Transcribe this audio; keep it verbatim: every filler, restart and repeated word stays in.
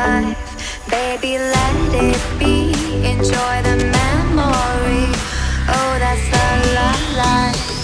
life. Baby, let it be. Enjoy the memory. Oh, that's the love life.